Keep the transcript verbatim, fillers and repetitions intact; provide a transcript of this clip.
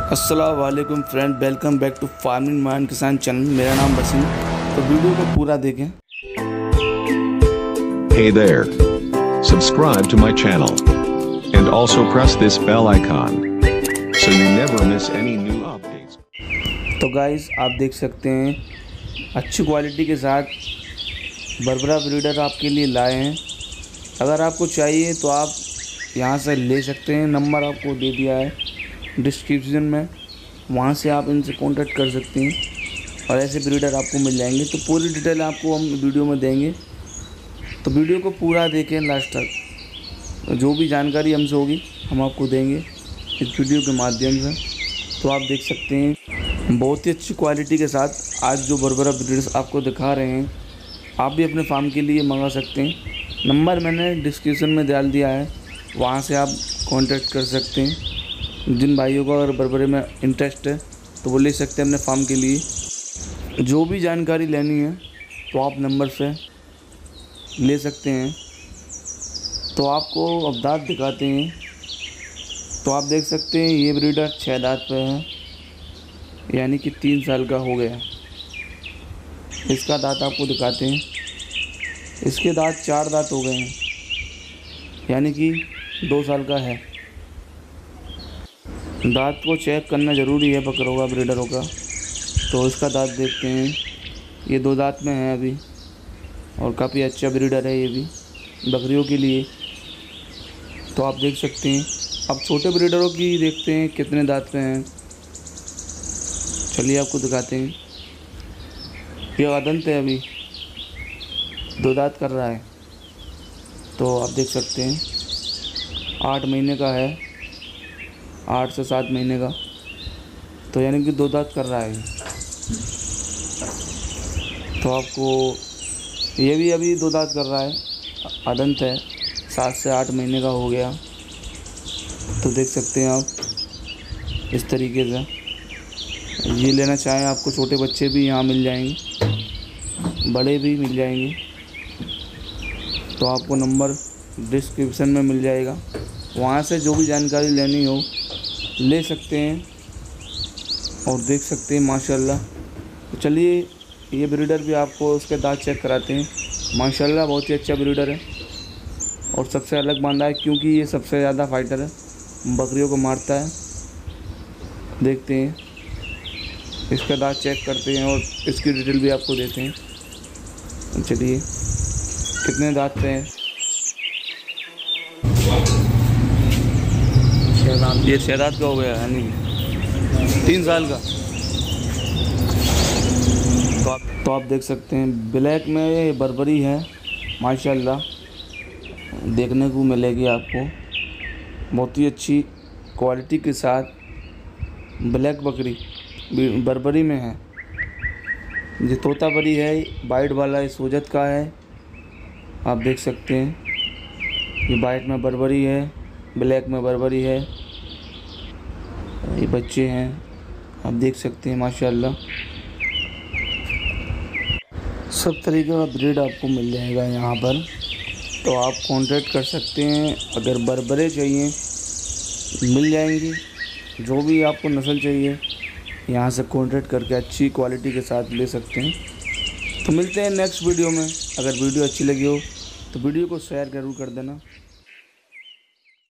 अस्सलाम वालेकुम friend, welcome back to farming mind Kisan channel. मेरा नाम वसीम। तो वीडियो को पूरा देखें। Hey there. Subscribe to my channel. And also press this bell icon. So you never miss any new updates. तो गाइस, आप देख सकते हैं अच्छी क्वालिटी के साथ बरबरा ब्रीडर आपके लिए लाए हैं। अगर आपको चाहिए तो आप यहाँ से ले सकते हैं। नंबर आपको दे दिया है डिस्क्रिप्शन में, वहाँ से आप इनसे कांटेक्ट कर सकते हैं और ऐसे ब्रीडर आपको मिल जाएंगे। तो पूरी डिटेल आपको हम वीडियो में देंगे, तो वीडियो को पूरा देखें लास्ट तक। जो भी जानकारी हमसे होगी हम आपको देंगे इस वीडियो के माध्यम से। तो आप देख सकते हैं बहुत ही अच्छी क्वालिटी के साथ आज जो बरबरा ब्रीडर्स आपको दिखा रहे हैं, आप भी अपने फार्म के लिए मंगा सकते हैं। नंबर मैंने डिस्क्रिप्शन में डाल दिया है, वहाँ से आप कांटेक्ट कर सकते हैं। जिन भाइयों को अगर बरबरे में इंटरेस्ट है तो वो ले सकते हैं अपने फार्म के लिए। जो भी जानकारी लेनी है तो आप नंबर से ले सकते हैं। तो आपको अब दांत दिखाते हैं। तो आप देख सकते हैं ये ब्रीडर छः दांत पे है, यानी कि तीन साल का हो गया। इसका दांत आपको दिखाते हैं। इसके दांत चार दांत हो गए हैं, यानी कि दो साल का है। दांत को चेक करना ज़रूरी है बकरों का, ब्रीडरों का। तो इसका दांत देखते हैं, ये दो दांत में है अभी, और काफ़ी अच्छा ब्रीडर है ये भी बकरियों के लिए। तो आप देख सकते हैं। अब छोटे ब्रीडरों की देखते हैं कितने दांत में हैं। चलिए आपको दिखाते हैं। ये अदंत है, अभी दो दांत कर रहा है। तो आप देख सकते हैं आठ महीने का है, आठ से सात महीने का। तो यानी कि दो दांत कर रहा है। तो आपको ये भी अभी दो दांत कर रहा है, अदंत है, सात से आठ महीने का हो गया। तो देख सकते हैं आप इस तरीके से। ये लेना चाहें आपको छोटे बच्चे भी यहाँ मिल जाएंगे, बड़े भी मिल जाएंगे। तो आपको नंबर डिस्क्रिप्शन में मिल जाएगा, वहाँ से जो भी जानकारी लेनी हो ले सकते हैं और देख सकते हैं माशाल्लाह। तो चलिए ये ब्रीडर भी आपको उसके दांत चेक कराते हैं। माशाल्लाह बहुत ही अच्छा ब्रीडर है और सबसे अलग बांधा है, क्योंकि ये सबसे ज़्यादा फाइटर है, बकरियों को मारता है। देखते हैं, इसका दांत चेक करते हैं और इसकी डिटेल भी आपको देते हैं। चलिए कितने दांत पे हैं। ये छः दांत का हो गया, यानी तीन साल का। तो आप तो आप देख सकते हैं ब्लैक में ये बरबरी है माशाल्लाह, देखने को मिलेगी आपको बहुत ही अच्छी क्वालिटी के साथ। ब्लैक बकरी बरबरी में है। ये तोता बरी है, वाइट वाला ये सोजत का है। आप देख सकते हैं ये वाइट में बरबरी है, ब्लैक में बरबरी है। ये बच्चे हैं, आप देख सकते हैं माशाल्लाह। सब तरीके का ब्रीड आपको मिल जाएगा यहाँ पर। तो आप कांटेक्ट कर सकते हैं। अगर बरबरे चाहिए मिल जाएंगी, जो भी आपको नस्ल चाहिए यहाँ से कांटेक्ट करके अच्छी क्वालिटी के साथ ले सकते हैं। तो मिलते हैं नेक्स्ट वीडियो में। अगर वीडियो अच्छी लगी हो तो वीडियो को शेयर ज़रूर कर देना।